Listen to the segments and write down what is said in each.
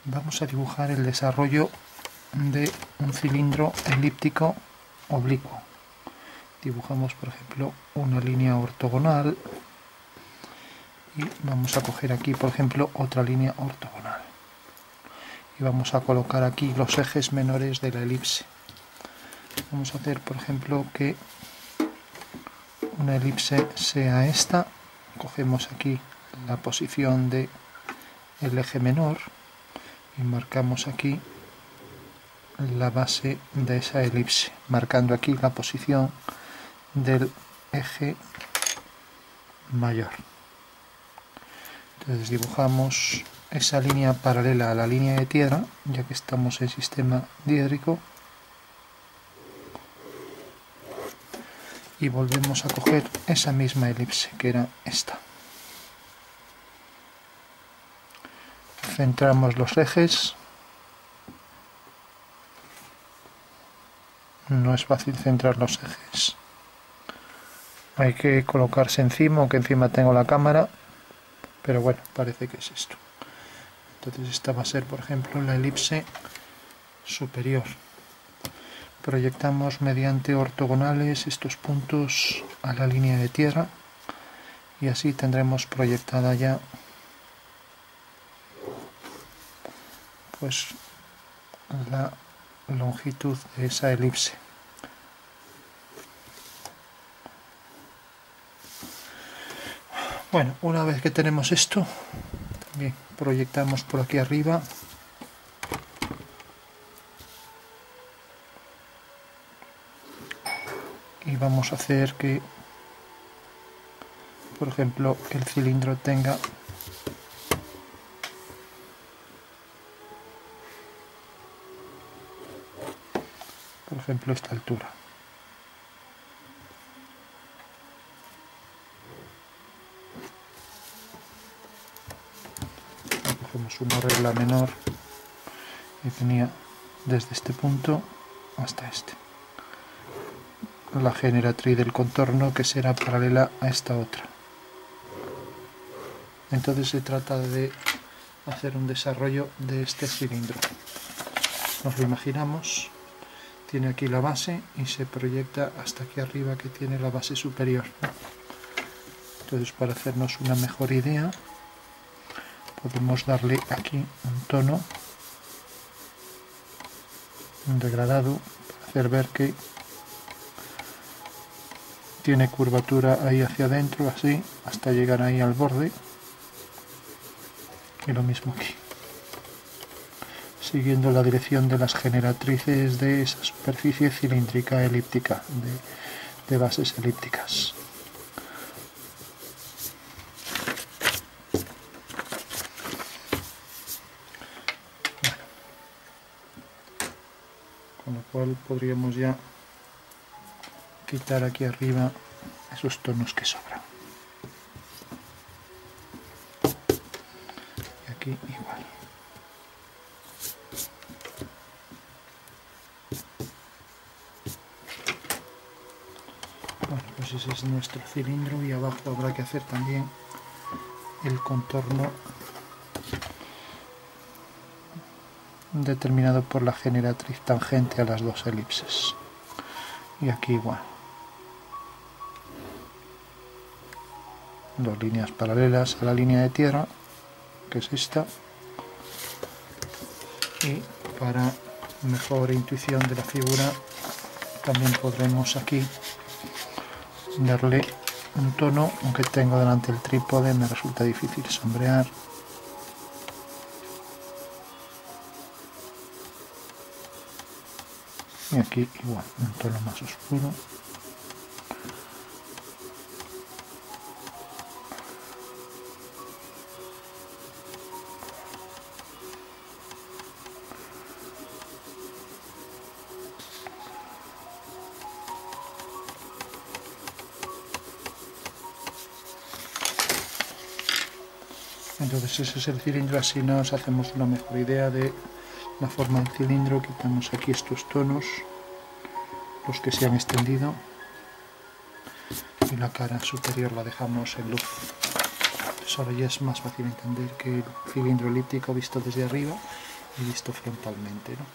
vamos a dibujar el desarrollo de un cilindro elíptico oblicuo. Dibujamos, por ejemplo, una línea ortogonal y vamos a coger aquí, por ejemplo, otra línea ortogonal y vamos a colocar aquí los ejes menores de la elipse. Vamos a hacer, por ejemplo, que una elipse sea esta. Cogemos aquí la posición del eje menor y marcamos aquí la base de esa elipse, marcando aquí la posición del eje mayor. Entonces dibujamos esa línea paralela a la línea de tierra, ya que estamos en sistema diédrico, y volvemos a coger esa misma elipse que era esta. Centramos los ejes. No es fácil centrar los ejes. Hay que colocarse encima, aunque encima tengo la cámara, pero bueno, parece que es esto. Entonces esta va a ser, por ejemplo, la elipse superior. Proyectamos mediante ortogonales estos puntos a la línea de tierra y así tendremos proyectada ya pues la longitud de esa elipse. Bueno, una vez que tenemos esto, también proyectamos por aquí arriba y vamos a hacer que, por ejemplo, el cilindro tenga por ejemplo esta altura. Cogemos una regla menor que tenía desde este punto hasta este. La generatriz del contorno que será paralela a esta otra. Entonces se trata de hacer un desarrollo de este cilindro. Nos lo imaginamos. Tiene aquí la base y se proyecta hasta aquí arriba, que tiene la base superior. Entonces, para hacernos una mejor idea, podemos darle aquí un tono, un degradado, para hacer ver que tiene curvatura ahí hacia adentro, así, hasta llegar ahí al borde. Y lo mismo aquí, siguiendo la dirección de las generatrices de esa superficie cilíndrica elíptica, de bases elípticas. Bueno, con lo cual podríamos ya quitar aquí arriba esos tonos que sobran. Y aquí igual. Bueno, pues ese es nuestro cilindro y abajo habrá que hacer también el contorno determinado por la generatriz tangente a las dos elipses. Y aquí igual. Dos líneas paralelas a la línea de tierra, que es esta. Y para mejor intuición de la figura también podremos aquí darle un tono, aunque tengo delante el trípode me resulta difícil sombrear. Y aquí igual, un tono más oscuro. Entonces ese es el cilindro, así nos hacemos una mejor idea de la forma del cilindro. Quitamos aquí estos tonos, los que se han extendido, y la cara superior la dejamos en luz. Pues ahora ya es más fácil entender que el cilindro elíptico visto desde arriba y visto frontalmente, ¿no?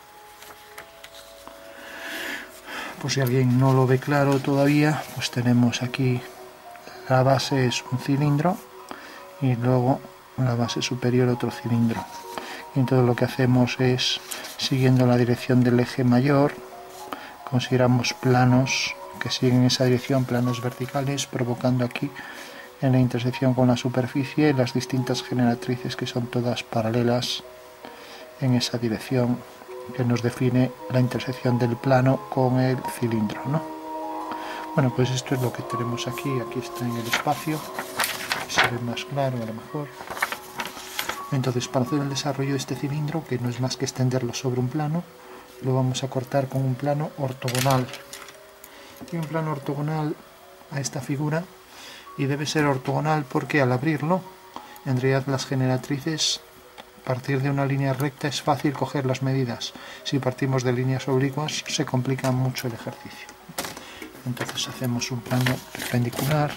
Por si alguien no lo ve claro todavía, pues tenemos aquí la base es un cilindro y luego la base superior otro cilindro. Y entonces lo que hacemos es, siguiendo la dirección del eje mayor, consideramos planos que siguen esa dirección, planos verticales, provocando aquí en la intersección con la superficie las distintas generatrices que son todas paralelas en esa dirección que nos define la intersección del plano con el cilindro, ¿no? Bueno, pues esto es lo que tenemos aquí está en el espacio, se ve más claro a lo mejor. Entonces, para hacer el desarrollo de este cilindro, que no es más que extenderlo sobre un plano, lo vamos a cortar con un plano ortogonal. Y un plano ortogonal a esta figura, y debe ser ortogonal porque al abrirlo, en realidad las generatrices, a partir de una línea recta es fácil coger las medidas. Si partimos de líneas oblicuas se complica mucho el ejercicio. Entonces hacemos un plano perpendicular.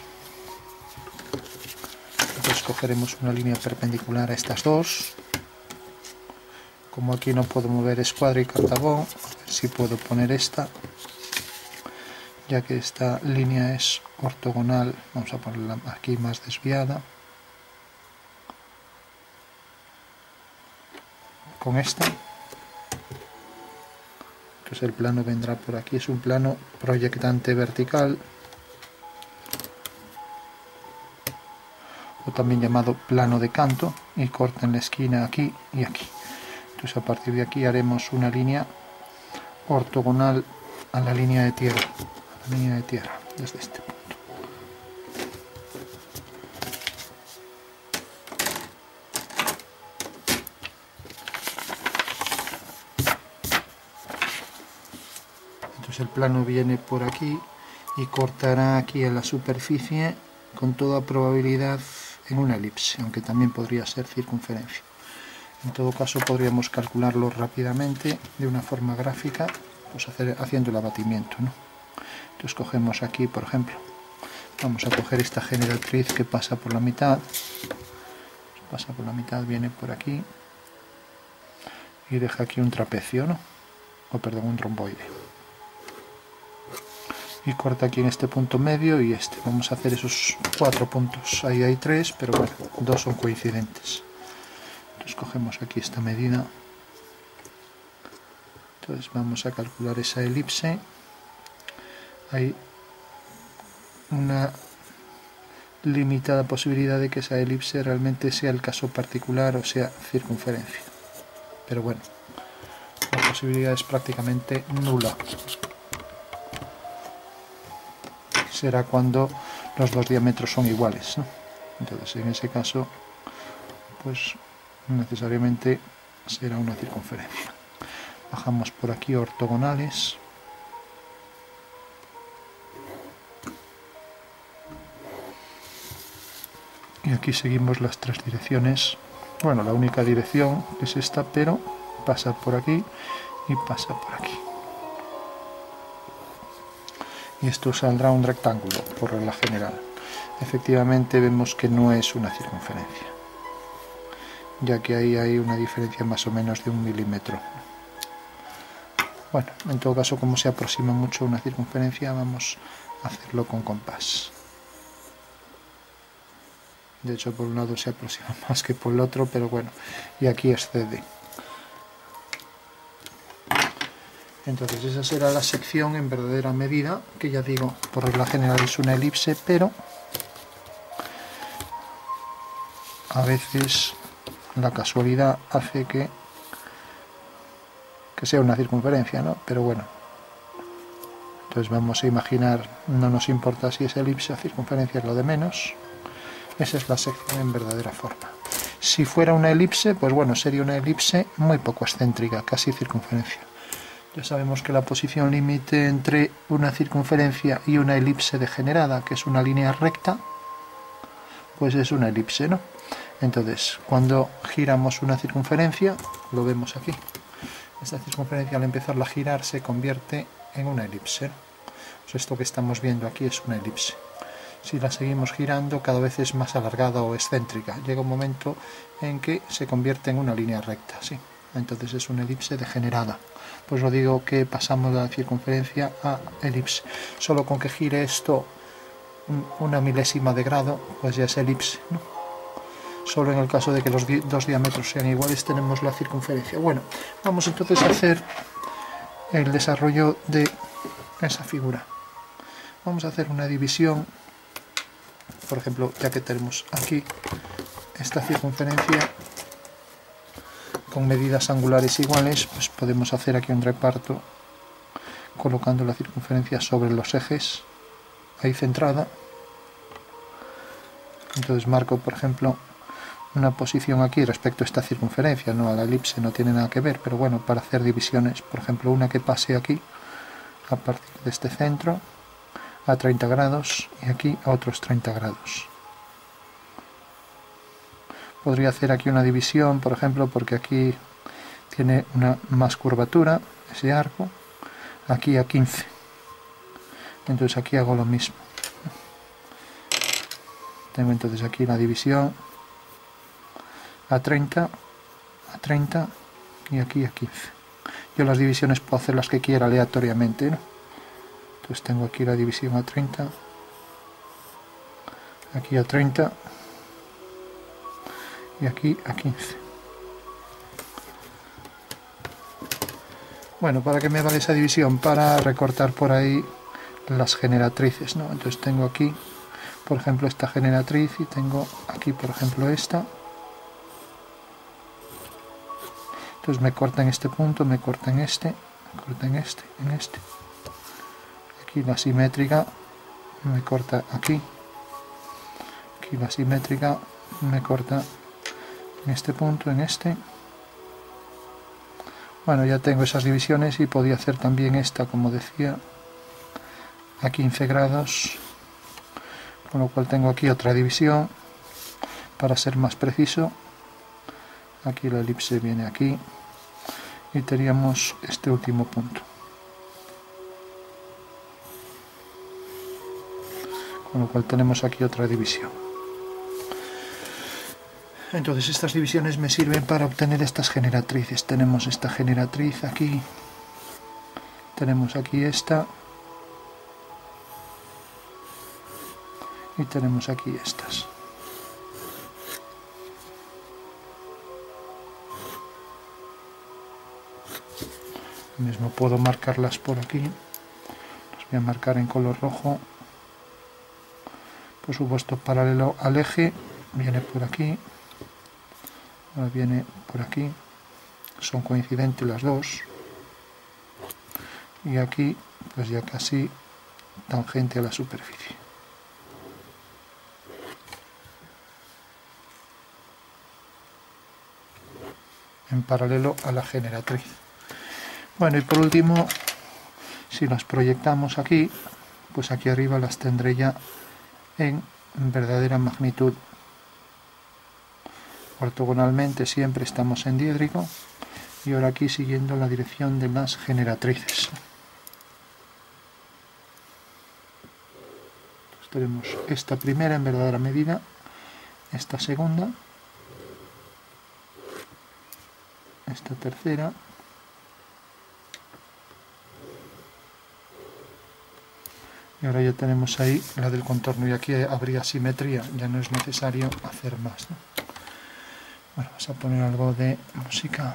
Entonces cogeremos una línea perpendicular a estas dos. Como aquí no puedo mover escuadra y cartabón, a ver si puedo poner esta. Ya que esta línea es ortogonal, vamos a ponerla aquí más desviada. Con esta. Entonces el plano vendrá por aquí, es un plano proyectante vertical, o también llamado plano de canto, y corta en la esquina aquí y aquí. Entonces a partir de aquí haremos una línea ortogonal a la línea de tierra, desde este punto. Entonces el plano viene por aquí y cortará aquí en la superficie con toda probabilidad en una elipse, aunque también podría ser circunferencia. En todo caso podríamos calcularlo rápidamente de una forma gráfica, pues haciendo el abatimiento, ¿no? Entonces cogemos aquí, por ejemplo, vamos a coger esta generatriz que pasa por la mitad, viene por aquí y deja aquí un trapecio, ¿no? Un romboide. Y corta aquí en este punto medio y este. Vamos a hacer esos 4 puntos. Ahí hay 3, pero bueno, 2 son coincidentes. Entonces cogemos aquí esta medida. Entonces vamos a calcular esa elipse. Hay una limitada posibilidad de que esa elipse realmente sea el caso particular o sea circunferencia. Pero bueno, la posibilidad es prácticamente nula. Será cuando los dos diámetros son iguales, ¿no? Entonces en ese caso pues necesariamente será una circunferencia. Bajamos por aquí ortogonales. Y aquí seguimos las 3 direcciones. Bueno, la única dirección es esta, pero pasa por aquí y pasa por aquí. Y esto saldrá un rectángulo por regla general. Efectivamente vemos que no es una circunferencia, ya que ahí hay una diferencia más o menos de 1 milímetro. Bueno, en todo caso, como se aproxima mucho a una circunferencia, vamos a hacerlo con compás. De hecho, por un lado se aproxima más que por el otro, pero bueno, y aquí excede. Entonces esa será la sección en verdadera medida, que ya digo, por regla general es una elipse, pero a veces la casualidad hace que sea una circunferencia, ¿no? Pero bueno, entonces vamos a imaginar, no nos importa si es elipse o circunferencia, es lo de menos. Esa es la sección en verdadera forma. Si fuera una elipse, pues bueno, sería una elipse muy poco excéntrica, casi circunferencia. Ya sabemos que la posición límite entre una circunferencia y una elipse degenerada, que es una línea recta, pues es una elipse, ¿no? Entonces, cuando giramos una circunferencia, lo vemos aquí. Esta circunferencia al empezarla a girar se convierte en una elipse. Pues esto que estamos viendo aquí es una elipse. Si la seguimos girando, cada vez es más alargada o excéntrica. Llega un momento en que se convierte en una línea recta, ¿sí? entonces es una elipse degenerada. Pues lo digo que pasamos de la circunferencia a elipse. Solo con que gire esto una milésima de grado, pues ya es elipse, ¿no? Solo en el caso de que los dos diámetros sean iguales tenemos la circunferencia. Bueno, vamos entonces a hacer el desarrollo de esa figura. Vamos a hacer una división, por ejemplo, ya que tenemos aquí esta circunferencia con medidas angulares iguales, pues podemos hacer aquí un reparto colocando la circunferencia sobre los ejes, ahí centrada. Entonces marco, por ejemplo, una posición aquí respecto a esta circunferencia, no a la elipse, no tiene nada que ver, pero bueno, para hacer divisiones, por ejemplo, una que pase aquí a partir de este centro a 30 grados y aquí a otros 30 grados. Podría hacer aquí una división, por ejemplo, porque aquí tiene una más curvatura, ese arco, aquí a 15. Entonces aquí hago lo mismo. Tengo entonces aquí la división a 30 y aquí a 15. Yo las divisiones puedo hacer las que quiera aleatoriamente, ¿no? Entonces tengo aquí la división a 30, aquí a 30 y aquí a 15. Bueno, ¿para qué me vale esa división? Para recortar por ahí las generatrices, ¿no? Entonces tengo aquí, por ejemplo, esta generatriz y tengo aquí, por ejemplo, esta. Entonces me corta en este punto, me corta en este, me corta en este, en este. Aquí la simétrica me corta aquí. Aquí la simétrica me corta en este punto, en este. Bueno, ya tengo esas divisiones y podía hacer también esta, como decía, a 15 grados. Con lo cual tengo aquí otra división para ser más preciso. Aquí la elipse viene aquí y teníamos este último punto, con lo cual tenemos aquí otra división. Entonces estas divisiones me sirven para obtener estas generatrices. Tenemos esta generatriz aquí, tenemos aquí esta y tenemos aquí estas. Mismo puedo marcarlas por aquí, las voy a marcar en color rojo, por supuesto paralelo al eje, viene por aquí, ahora viene por aquí, son coincidentes las dos, y aquí pues ya casi tangente a la superficie. En paralelo a la generatriz. Bueno, y por último, si las proyectamos aquí, pues aquí arriba las tendré ya en verdadera magnitud. Ortogonalmente siempre estamos en diédrico y ahora aquí siguiendo la dirección de las generatrices. Entonces tenemos esta primera en verdadera medida, esta segunda, esta tercera, y ahora ya tenemos ahí la del contorno y aquí habría simetría, ya no es necesario hacer más, ¿no? Bueno, vamos a poner algo de música.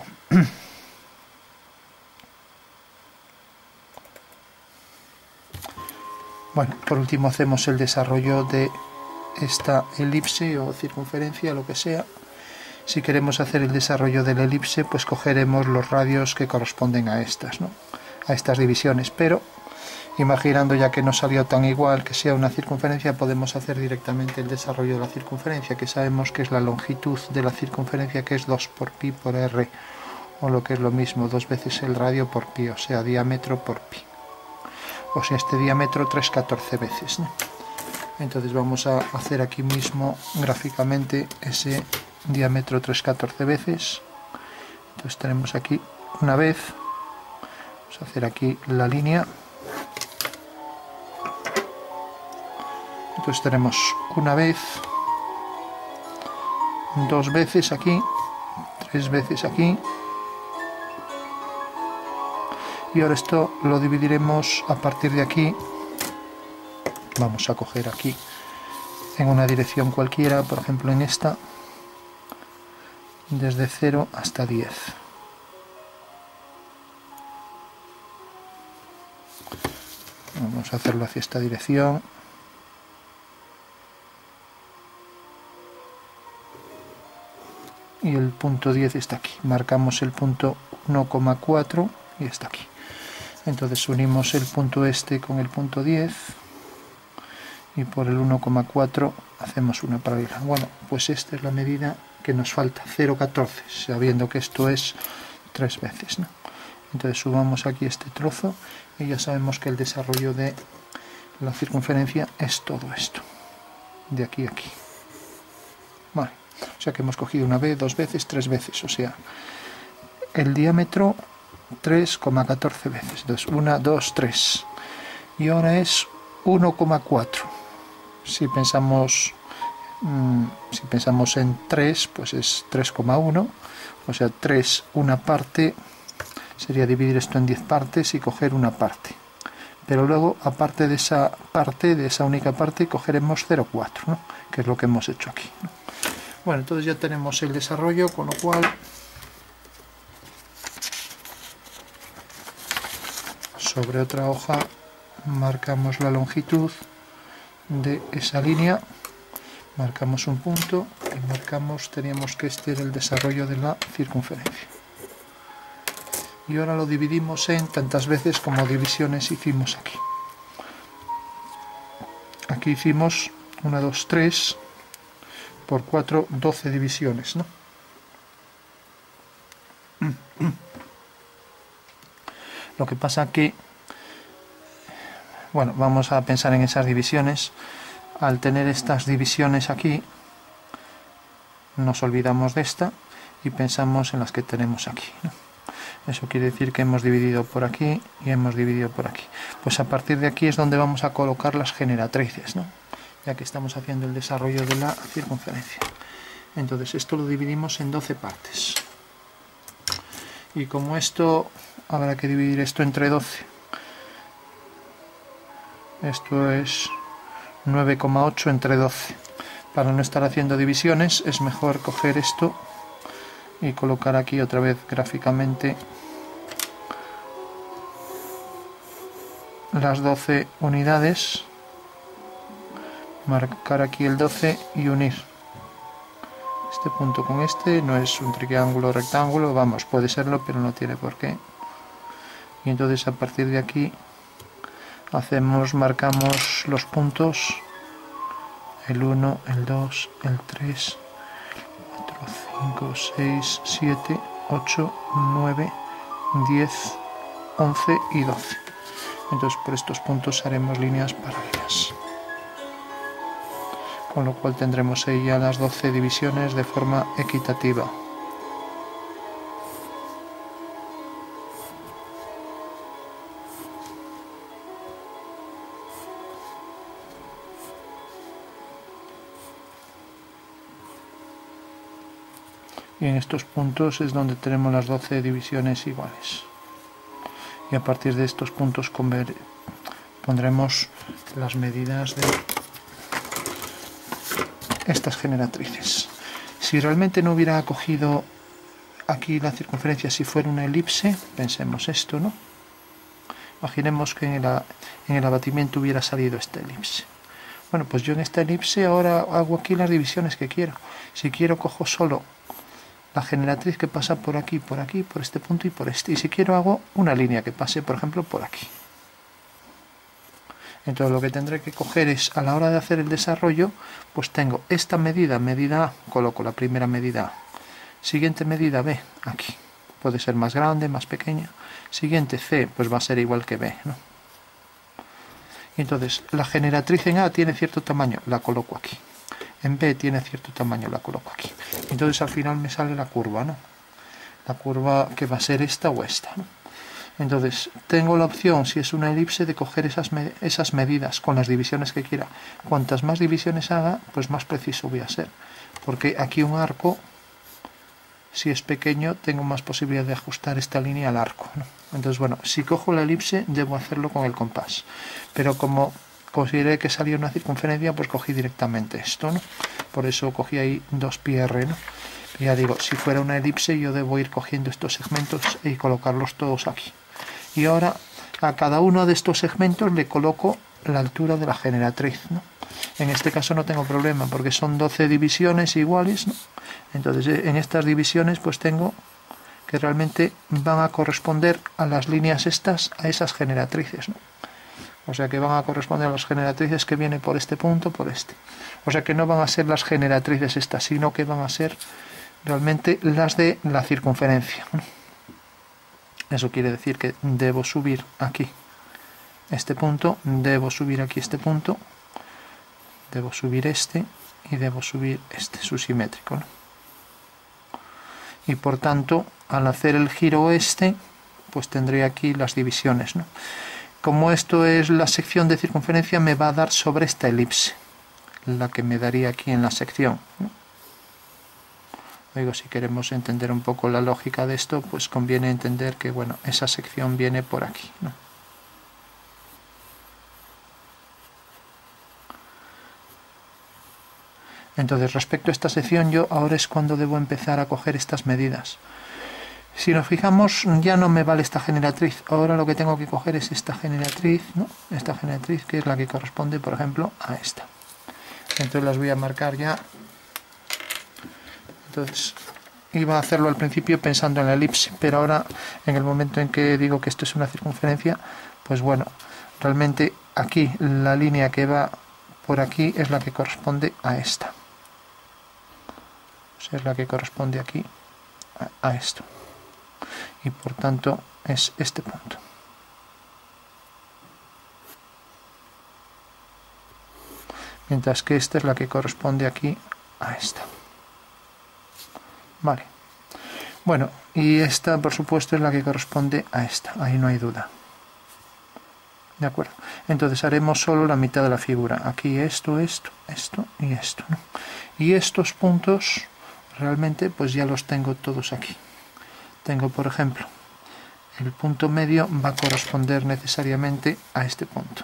Bueno, por último hacemos el desarrollo de esta elipse o circunferencia, lo que sea. Si queremos hacer el desarrollo de la elipse, pues cogeremos los radios que corresponden a estas, ¿no? A estas divisiones, pero imaginando ya que no salió tan igual que sea una circunferencia, podemos hacer directamente el desarrollo de la circunferencia, que sabemos que es la longitud de la circunferencia, que es 2 por pi por r, o lo que es lo mismo, 2 veces el radio por pi, o sea, diámetro por pi. O sea, este diámetro 3/14 veces, ¿no? Entonces vamos a hacer aquí mismo gráficamente ese diámetro 3/14 veces. Entonces tenemos aquí una vez, vamos a hacer aquí la línea. Entonces tenemos una vez, dos veces aquí, tres veces aquí, Y ahora esto lo dividiremos a partir de aquí. Vamos a coger aquí en una dirección cualquiera, por ejemplo en esta, desde 0 hasta 10. Vamos a hacerlo hacia esta dirección. Y el punto 10 está aquí. Marcamos el punto 1,4 y está aquí. Entonces unimos el punto este con el punto 10 y por el 1,4 hacemos una paralela. Bueno, pues esta es la medida que nos falta, 0,14, sabiendo que esto es 3 veces, ¿no? Entonces sumamos aquí este trozo y ya sabemos que el desarrollo de la circunferencia es todo esto, de aquí a aquí. Vale, o sea que hemos cogido una vez, 2 veces, 3 veces, o sea, el diámetro 3,14 veces. Entonces 1, 2, 3. Y ahora es 1,4. Si pensamos en 3, pues es 3,1. O sea, 3, una parte, sería dividir esto en 10 partes y coger una parte. Pero luego, aparte de esa parte, de esa única parte, cogeremos 0,4, ¿no? Que es lo que hemos hecho aquí, ¿no? Bueno, entonces ya tenemos el desarrollo, con lo cual sobre otra hoja marcamos la longitud de esa línea, marcamos un punto y marcamos, teníamos que este era el desarrollo de la circunferencia. Y ahora lo dividimos en tantas veces como divisiones hicimos aquí. Aquí hicimos 1, 2, 3 por 4, 12 divisiones, ¿no? Lo que pasa que, bueno, vamos a pensar en esas divisiones. Al tener estas divisiones aquí, nos olvidamos de esta y pensamos en las que tenemos aquí, ¿no? Eso quiere decir que hemos dividido por aquí y hemos dividido por aquí. Pues a partir de aquí es donde vamos a colocar las generatrices, ¿no? Ya que estamos haciendo el desarrollo de la circunferencia. Entonces esto lo dividimos en 12 partes. Y como esto, habrá que dividir esto entre 12. Esto es 9,8 entre 12. Para no estar haciendo divisiones es mejor coger esto y colocar aquí otra vez gráficamente las 12 unidades, marcar aquí el 12 y unir este punto con este. No es un triángulo rectángulo, vamos, puede serlo, pero no tiene por qué. Y entonces a partir de aquí marcamos los puntos, el 1, el 2, el 3, 4, 5, 6, 7, 8, 9, 10, 11 y 12. Entonces por estos puntos haremos líneas paralelas, con lo cual tendremos ahí ya las 12 divisiones de forma equitativa. Y en estos puntos es donde tenemos las 12 divisiones iguales. Y a partir de estos puntos pondremos las medidas de estas generatrices. Si realmente no hubiera cogido aquí la circunferencia, si fuera una elipse, pensemos esto, ¿no? Imaginemos que en el abatimiento hubiera salido esta elipse. Bueno, pues yo en esta elipse ahora hago aquí las divisiones que quiero. Si quiero cojo solo la generatriz que pasa por aquí, por este punto y por este. Y si quiero hago una línea que pase, por ejemplo, por aquí. Entonces lo que tendré que coger es, a la hora de hacer el desarrollo, pues tengo esta medida A, coloco la primera medida A. Siguiente medida B, aquí. Puede ser más grande, más pequeña. Siguiente C, pues va a ser igual que B, ¿no? Y entonces la generatriz en A tiene cierto tamaño, la coloco aquí. En B tiene cierto tamaño, la coloco aquí. Entonces al final me sale la curva, ¿no? La curva que va a ser esta o esta, ¿no? Entonces tengo la opción, si es una elipse, de coger esas medidas con las divisiones que quiera. Cuantas más divisiones haga, pues más preciso voy a ser. Porque aquí un arco si es pequeño tengo más posibilidad de ajustar esta línea al arco, ¿no? Entonces, bueno, si cojo la elipse debo hacerlo con el compás, pero como consideré que salía una circunferencia, pues cogí directamente esto, ¿no? Por eso cogí ahí 2πr, ¿no? Ya digo, si fuera una elipse yo debo ir cogiendo estos segmentos y colocarlos todos aquí. Y ahora a cada uno de estos segmentos le coloco la altura de la generatriz, ¿no? En este caso no tengo problema porque son 12 divisiones iguales, ¿no? Entonces en estas divisiones pues tengo que realmente van a corresponder a las líneas estas, a esas generatrices, ¿no? O sea que van a corresponder a las generatrices que vienen por este punto, por este. O sea que no van a ser las generatrices estas, sino que van a ser realmente las de la circunferencia, ¿no? Eso quiere decir que debo subir aquí este punto, debo subir aquí este punto, debo subir este y debo subir este, su simétrico, ¿no? Y por tanto, al hacer el giro este, pues tendré aquí las divisiones, ¿no? Como esto es la sección de circunferencia, me va a dar sobre esta elipse, la que me daría aquí en la sección, ¿no? Digo, si queremos entender un poco la lógica de esto, pues conviene entender que, bueno, esa sección viene por aquí, ¿no? Entonces, respecto a esta sección, yo ahora es cuando debo empezar a coger estas medidas. Si nos fijamos, ya no me vale esta generatriz. Ahora lo que tengo que coger es esta generatriz, ¿no? Esta generatriz que es la que corresponde, por ejemplo, a esta. Entonces las voy a marcar ya. Entonces, iba a hacerlo al principio pensando en la elipse, pero ahora, en el momento en que digo que esto es una circunferencia, pues bueno, realmente aquí la línea que va por aquí es la que corresponde a esta. O sea, es la que corresponde aquí a esto. Y por tanto es este punto. Mientras que esta es la que corresponde aquí a esta. Vale. Bueno, y esta por supuesto es la que corresponde a esta, ahí no hay duda. ¿De acuerdo? Entonces haremos solo la mitad de la figura. Aquí esto, esto, esto y esto, ¿no? Y estos puntos realmente pues ya los tengo todos aquí. Tengo, por ejemplo, el punto medio va a corresponder necesariamente a este punto.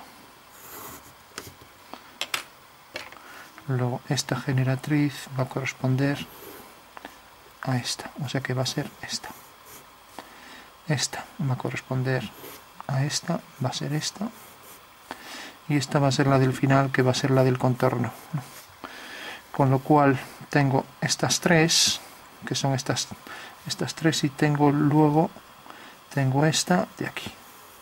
Luego esta generatriz va a corresponder a esta, o sea que va a ser esta. Esta va a corresponder a esta, va a ser esta. Y esta va a ser la del final, que va a ser la del contorno, ¿no? Con lo cual tengo estas tres, que son estas tres, y tengo luego esta de aquí.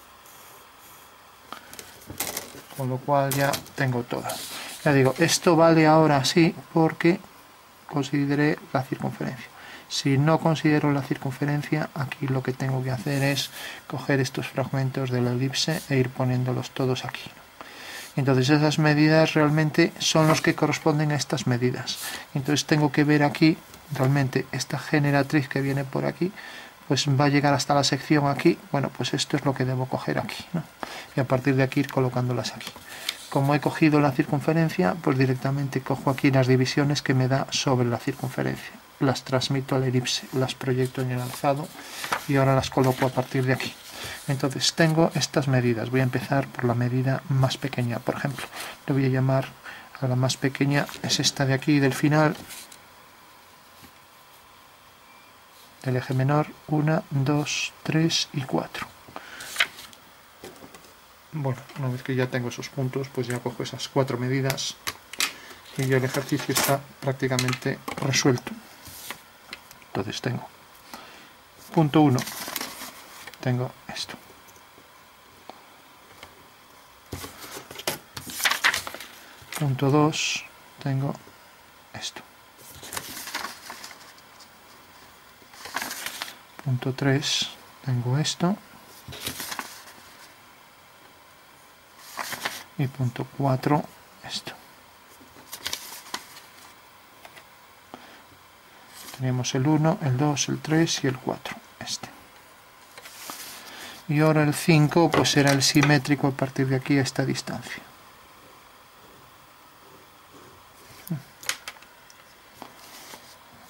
Con lo cual ya tengo todas. Ya digo, esto vale ahora sí porque consideré la circunferencia. Si no considero la circunferencia, aquí lo que tengo que hacer es coger estos fragmentos de la elipse e ir poniéndolos todos aquí. Entonces esas medidas realmente son los que corresponden a estas medidas. Entonces tengo que ver aquí, realmente esta generatriz que viene por aquí, pues va a llegar hasta la sección aquí. Bueno, pues esto es lo que debo coger aquí, ¿no? Y a partir de aquí ir colocándolas aquí. Como he cogido la circunferencia, pues directamente cojo aquí las divisiones que me da sobre la circunferencia. Las transmito a la elipse, las proyecto en el alzado y ahora las coloco a partir de aquí. Entonces tengo estas medidas. Voy a empezar por la medida más pequeña, por ejemplo. Le voy a llamar a la más pequeña, es esta de aquí, del final, del eje menor, 1, 2, 3 y 4. Bueno, una vez que ya tengo esos puntos, pues ya cojo esas 4 medidas y ya el ejercicio está prácticamente resuelto. Entonces tengo punto 1, tengo esto. Punto 2, tengo esto. Punto 3, tengo esto. Y punto 4, esto. Tenemos el 1, el 2, el 3 y el 4, este. Y ahora el 5 pues será el simétrico a partir de aquí a esta distancia.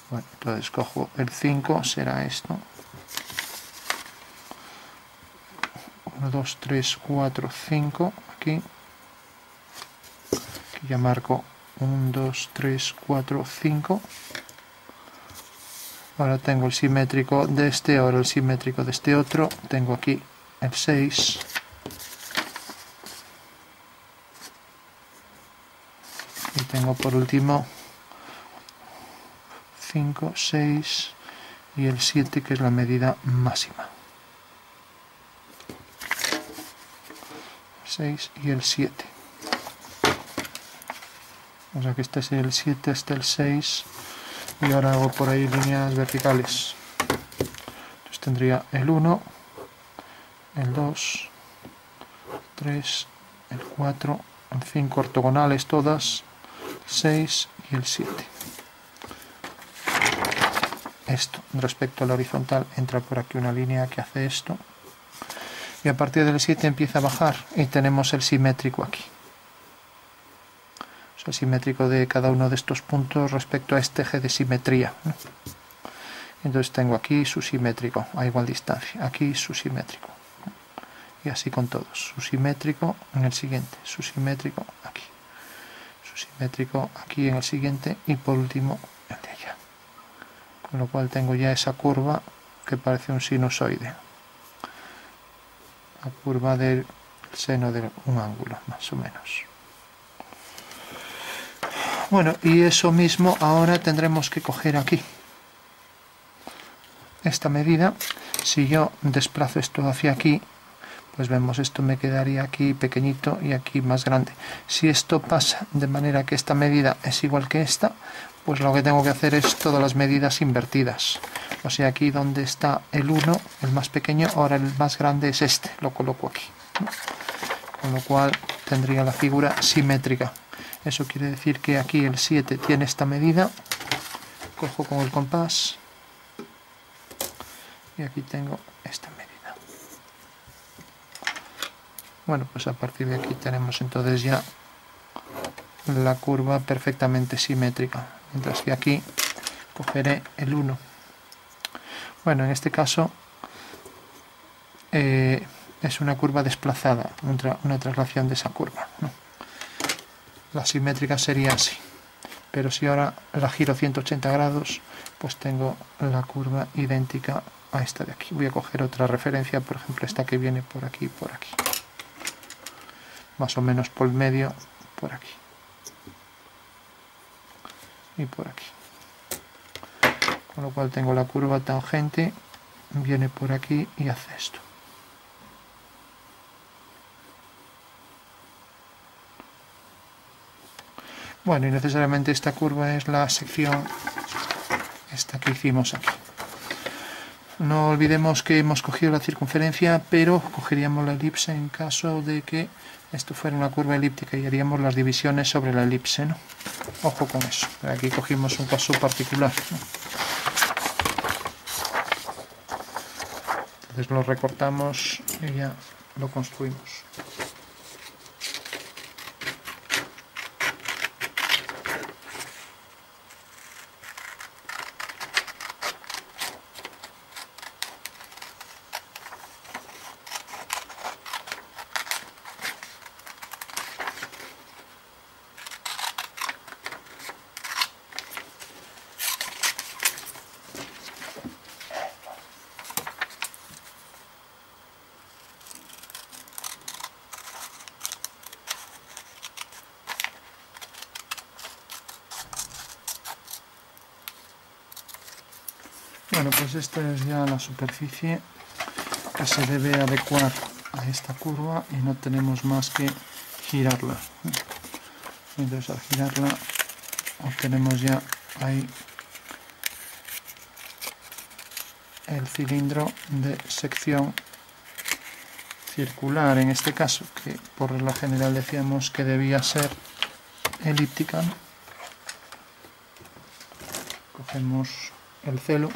Bueno, entonces cojo el 5, será esto. 1, 2, 3, 4, 5, aquí. Aquí ya marco 1, 2, 3, 4, 5. Ahora tengo el simétrico de este, ahora el simétrico de este otro. Tengo aquí el 6. Y tengo por último 5, 6 y el 7, que es la medida máxima. 6 y el 7. O sea que este es el 7, este el 6. Y ahora hago por ahí líneas verticales. Entonces tendría el 1, el 2, el 3, el 4, el 5 ortogonales todas, el 6 y el 7. Esto, respecto al horizontal, entra por aquí una línea que hace esto. Y a partir del 7 empieza a bajar y tenemos el simétrico aquí. O sea, el simétrico de cada uno de estos puntos respecto a este eje de simetría, ¿no? Entonces tengo aquí su simétrico a igual distancia, aquí su simétrico. Y así con todos. Su simétrico en el siguiente, su simétrico aquí. Su simétrico aquí en el siguiente y por último el de allá. Con lo cual tengo ya esa curva que parece un sinusoide. La curva del seno de un ángulo, más o menos. Bueno, y eso mismo ahora tendremos que coger aquí. Esta medida, si yo desplazo esto hacia aquí, pues vemos, esto me quedaría aquí pequeñito y aquí más grande. Si esto pasa de manera que esta medida es igual que esta, pues lo que tengo que hacer es todas las medidas invertidas. O sea, aquí donde está el 1, el más pequeño, ahora el más grande es este, lo coloco aquí. Con lo cual tendría la figura simétrica. Eso quiere decir que aquí el 7 tiene esta medida, cojo con el compás y aquí tengo esta medida. Bueno, pues a partir de aquí tenemos entonces ya la curva perfectamente simétrica, mientras que aquí cogeré el 1. Bueno, en este caso es una curva desplazada, una traslación de esa curva, ¿no? La simétrica sería así, pero si ahora la giro 180 grados, pues tengo la curva idéntica a esta de aquí. Voy a coger otra referencia, por ejemplo esta que viene por aquí y por aquí. Más o menos por medio, por aquí. Y por aquí. Con lo cual tengo la curva tangente, viene por aquí y hace esto. Bueno, y necesariamente esta curva es la sección esta que hicimos aquí. No olvidemos que hemos cogido la circunferencia, pero cogeríamos la elipse en caso de que esto fuera una curva elíptica y haríamos las divisiones sobre la elipse, ¿no? Ojo con eso. Aquí cogimos un caso particular, ¿no? Entonces lo recortamos y ya lo construimos. Bueno, pues esta es ya la superficie que se debe adecuar a esta curva y no tenemos más que girarla. Entonces al girarla obtenemos ya ahí el cilindro de sección circular, en este caso, que por regla general decíamos que debía ser elíptica, ¿no? Cogemos el celo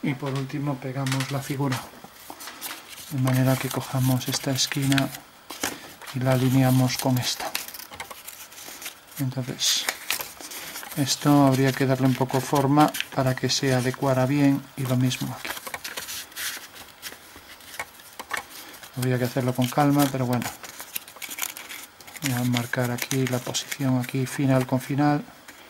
Y por último pegamos la figura, de manera que cojamos esta esquina y la alineamos con esta. Entonces esto habría que darle un poco forma para que se adecuara bien, y lo mismo aquí. Habría que hacerlo con calma, pero bueno, voy a marcar aquí la posición, aquí final con final.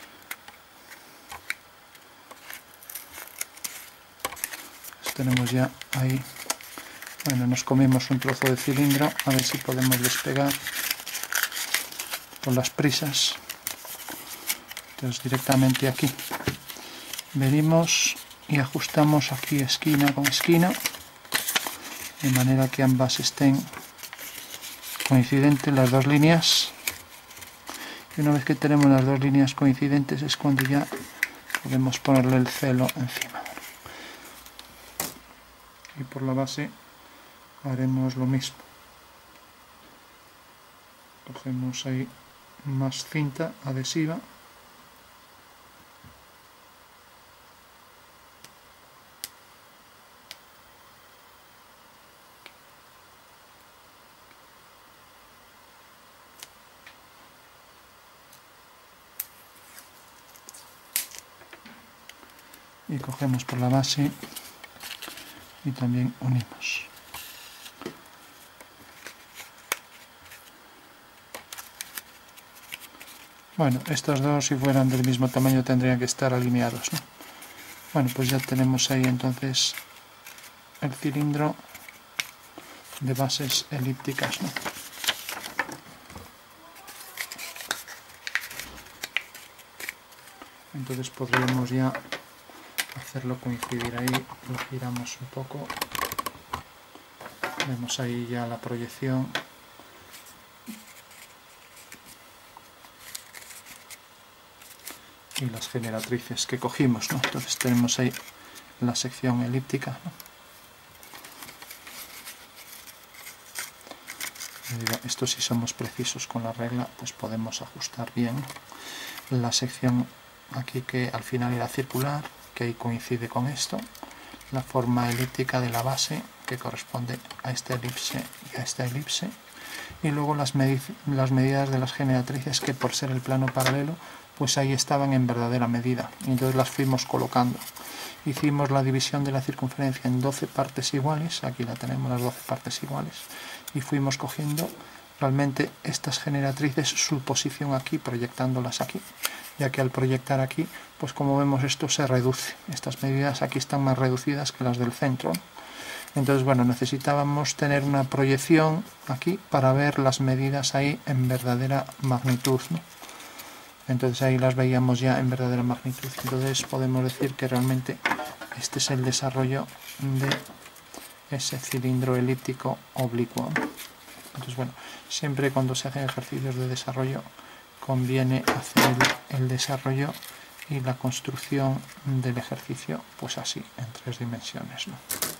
Pues tenemos ya ahí. Bueno, nos comemos un trozo de cilindro, a ver si podemos despegar con las prisas. Entonces directamente aquí venimos y ajustamos aquí esquina con esquina, de manera que ambas estén coincidentes las dos líneas. Y una vez que tenemos las dos líneas coincidentes es cuando ya podemos ponerle el celo encima. Y por la base haremos lo mismo. Cogemos ahí más cinta adhesiva y cogemos por la base y también unimos. Bueno, estos dos, si fueran del mismo tamaño, tendrían que estar alineados, ¿no? Bueno, pues ya tenemos ahí entonces el cilindro de bases elípticas, ¿no? Entonces podríamos ya hacerlo coincidir ahí, lo giramos un poco, vemos ahí ya la proyección. Y las generatrices que cogimos, ¿no? Entonces tenemos ahí la sección elíptica, ¿no? Esto, si somos precisos con la regla, pues podemos ajustar bien la sección aquí, que al final era circular, que ahí coincide con esto, la forma elíptica de la base que corresponde a esta elipse y a esta elipse, y luego las medidas de las generatrices, que por ser el plano paralelo pues ahí estaban en verdadera medida, y entonces las fuimos colocando. Hicimos la división de la circunferencia en 12 partes iguales, aquí la tenemos, las 12 partes iguales, y fuimos cogiendo realmente estas generatrices, su posición aquí, proyectándolas aquí, ya que al proyectar aquí, pues como vemos esto se reduce, estas medidas aquí están más reducidas que las del centro. Entonces, bueno, necesitábamos tener una proyección aquí para ver las medidas ahí en verdadera magnitud, ¿no? Entonces ahí las veíamos ya en verdadera magnitud. Entonces podemos decir que realmente este es el desarrollo de ese cilindro elíptico oblicuo. Entonces, bueno, siempre cuando se hacen ejercicios de desarrollo conviene hacer el desarrollo y la construcción del ejercicio pues así, en 3 dimensiones, ¿no?